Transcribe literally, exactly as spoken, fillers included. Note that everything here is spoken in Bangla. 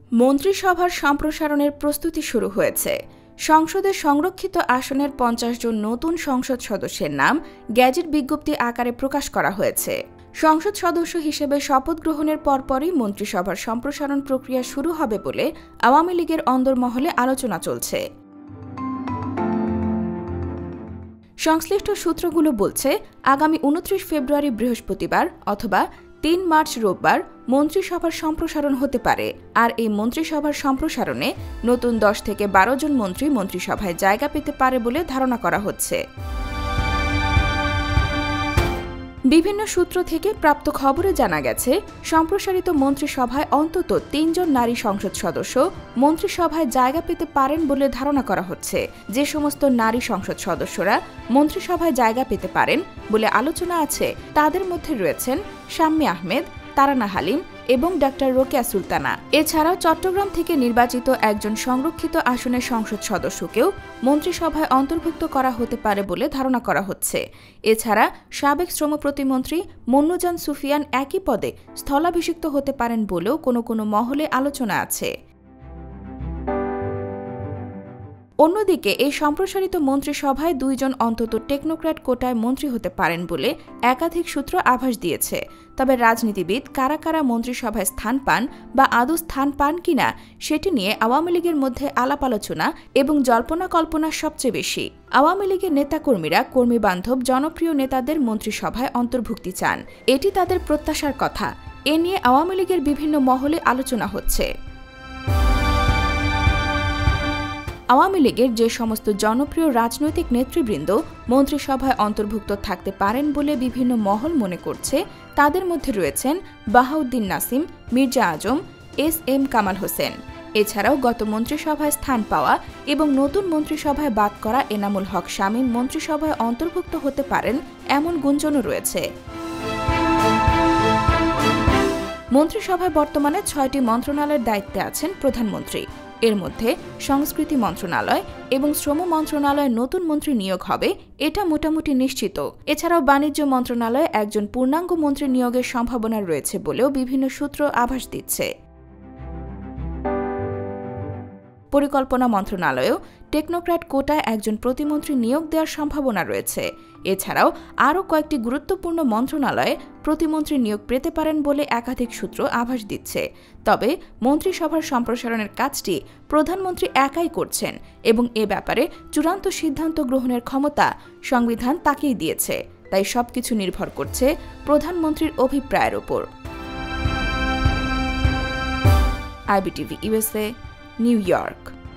মন্ত্রিসভার সম্প্রসারণের প্রস্তুতি শুরু হয়েছে। সংসদের সংরক্ষিত আসনের পঞ্চাশ জন নতুন সংসদ সদস্যের নাম গ্যাজেট বিজ্ঞপ্তি আকারে প্রকাশ করা হয়েছে। সংসদ সদস্য হিসেবে শপথ গ্রহণের পরপরই মন্ত্রিসভার সম্প্রসারণ প্রক্রিয়া শুরু হবে বলে আওয়ামী লীগের অন্দরমহলে আলোচনা চলছে। সংশ্লিষ্ট সূত্রগুলো বলছে, আগামী উনত্রিশ ফেব্রুয়ারি বৃহস্পতিবার অথবা তিন মার্চ রোববার মন্ত্রিসভার সম্প্রসারণ হতে পারে। আর এই মন্ত্রিসভার সম্প্রসারণে নতুন দশ থেকে বারো জন মন্ত্রী মন্ত্রিসভায় জায়গা পেতে পারে বলে ধারণা করা হচ্ছে। বিভিন্ন সূত্র থেকে প্রাপ্ত খবরে জানা গেছে, সম্প্রসারিত মন্ত্রিসভায় অন্তত তিনজন নারী সংসদ সদস্য মন্ত্রিসভায় জায়গা পেতে পারেন বলে ধারণা করা হচ্ছে। যে সমস্ত নারী সংসদ সদস্যরা মন্ত্রিসভায় জায়গা পেতে পারেন বলে আলোচনা আছে, তাদের মধ্যে রয়েছেন শাম্মী আহমেদ, তারানা হালিম এবং ডাক্তার রোকেয়া সুলতানা। এছাড়াও চট্টগ্রাম থেকে নির্বাচিত একজন সংরক্ষিত আসনের সংসদ সদস্যকেও মন্ত্রিসভায় অন্তর্ভুক্ত করা হতে পারে বলে ধারণা করা হচ্ছে। এছাড়া সাবেক শ্রম প্রতিমন্ত্রী মন্নুজান সুফিয়ান একই পদে স্থলাভিষিক্ত হতে পারেন বলেও কোনো কোনো মহলে আলোচনা আছে। অন্যদিকে এই সম্প্রসারিত মন্ত্রিসভায় দুইজন অন্তত টেকনোক্র্যাট কোটায় মন্ত্রী হতে পারেন বলে একাধিক সূত্র আভাস দিয়েছে। তবে রাজনীতিবিদ কারা কারা মন্ত্রিসভায় স্থান পান বা আদৌ স্থান পান কিনা সেটি নিয়ে আওয়ামী লীগের মধ্যে আলাপ আলোচনা এবং জল্পনা কল্পনা সবচেয়ে বেশি। আওয়ামী লীগের নেতাকর্মীরা কর্মী বান্ধব জনপ্রিয় নেতাদের মন্ত্রিসভায় অন্তর্ভুক্তি চান, এটি তাদের প্রত্যাশার কথা। এ নিয়ে আওয়ামী লীগের বিভিন্ন মহলে আলোচনা হচ্ছে। আওয়ামী লীগের যে সমস্ত জনপ্রিয় রাজনৈতিক নেতৃবৃন্দ মন্ত্রিসভায় অন্তর্ভুক্ত থাকতে পারেন বলে বিভিন্ন মহল মনে করছে, তাদের মধ্যে রয়েছেন বাহাউদ্দিন নাসিম, মির্জা আজম, এস এম কামাল হোসেন। এছাড়াও গত মন্ত্রিসভায় স্থান পাওয়া এবং নতুন মন্ত্রিসভায় বাদ করা এনামুল হক শামীম মন্ত্রিসভায় অন্তর্ভুক্ত হতে পারেন এমন গুঞ্জনও রয়েছে। মন্ত্রিসভায় বর্তমানে ছয়টি মন্ত্রণালয়ের দায়িত্বে আছেন প্রধানমন্ত্রী। এর মধ্যে সংস্কৃতি মন্ত্রণালয় এবং শ্রম মন্ত্রণালয়ে নতুন মন্ত্রী নিয়োগ হবে, এটা মোটামুটি নিশ্চিত। এছাড়াও বাণিজ্য মন্ত্রণালয়ে একজন পূর্ণাঙ্গ মন্ত্রী নিয়োগের সম্ভাবনা রয়েছে বলেও বিভিন্ন সূত্র আভাস দিচ্ছে। পরিকল্পনা মন্ত্রণালয়েও টেকনোক্র্যাট কোটায় একজন প্রতিমন্ত্রী নিয়োগ দেওয়ার সম্ভাবনা রয়েছে। এছাড়াও আরও কয়েকটি গুরুত্বপূর্ণ মন্ত্রণালয়ে প্রতিমন্ত্রী নিয়োগ পেতে পারেন বলে একাধিক সূত্র আভাস দিচ্ছে। তবে মন্ত্রিসভার সম্প্রসারণের কাজটি প্রধানমন্ত্রী একাই করছেন এবং এ ব্যাপারে চূড়ান্ত সিদ্ধান্ত গ্রহণের ক্ষমতা সংবিধান তাকেই দিয়েছে। তাই সবকিছু নির্ভর করছে প্রধানমন্ত্রীর অভিপ্রায়ের ওপর। IBTV USA, New York.